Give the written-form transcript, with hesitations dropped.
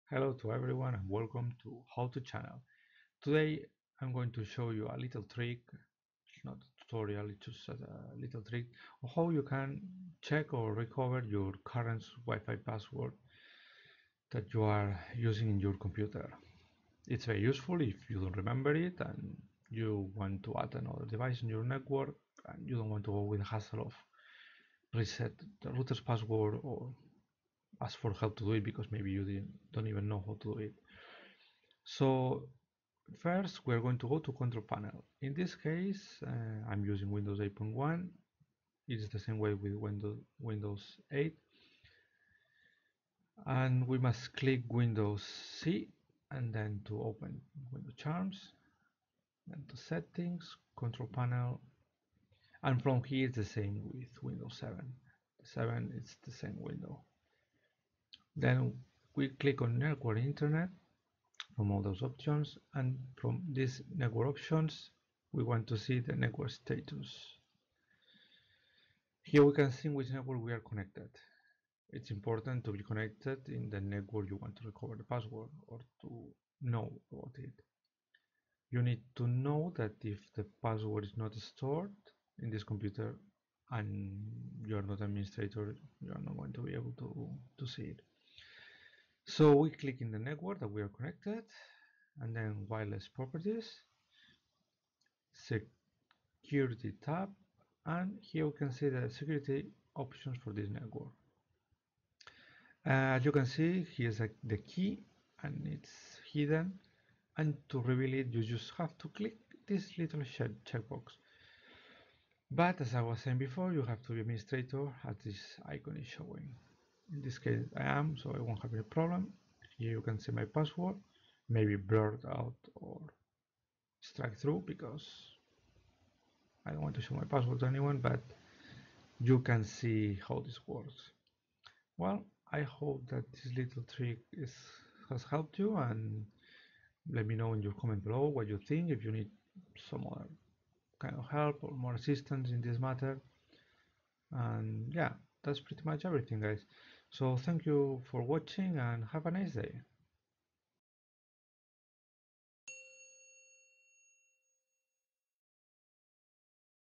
Hello to everyone and welcome to howTo channel. Today I'm going to show you a little trick. It's not a tutorial, it's just a little trick of how you can check or recover your current Wi-Fi password that you are using in your computer. It's very useful if you don't remember it and you want to add another device in your network and you don't want to go with the hassle of reset the router's password or ask for help to do it because maybe you don't even know how to do it. So first we're going to go to control panel. In this case I'm using Windows 8.1. It's the same way with Windows 8, and we must click Windows+C and then to open Windows Charms, then to settings, control panel, and from here it's the same with Windows 7. 7 is the same window. Then we click on network internet from all those options, and from these network options we want to see the network status. Here we can see in which network we are connected. It's important to be connected in the network you want to recover the password or to know about it. You need to know that if the password is not stored in this computer and you're not administrator, you are not going to be able to see it. So we click in the network that we are connected, and then wireless properties, security tab, and here we can see the security options for this network. As you can see, here's the key and it's hidden, and to reveal it you just have to click this little checkbox. But as I was saying before, you have to be administrator as this icon is showing. In this case I am, so I won't have any problem. Here you can see my password, maybe blurred out or struck through because I don't want to show my password to anyone, but you can see how this works. Well, I hope that this little trick has helped you, and let me know in your comment below what you think, if you need some other kind of help or more assistance in this matter. And yeah, that's pretty much everything, guys. So thank you for watching and have a nice day.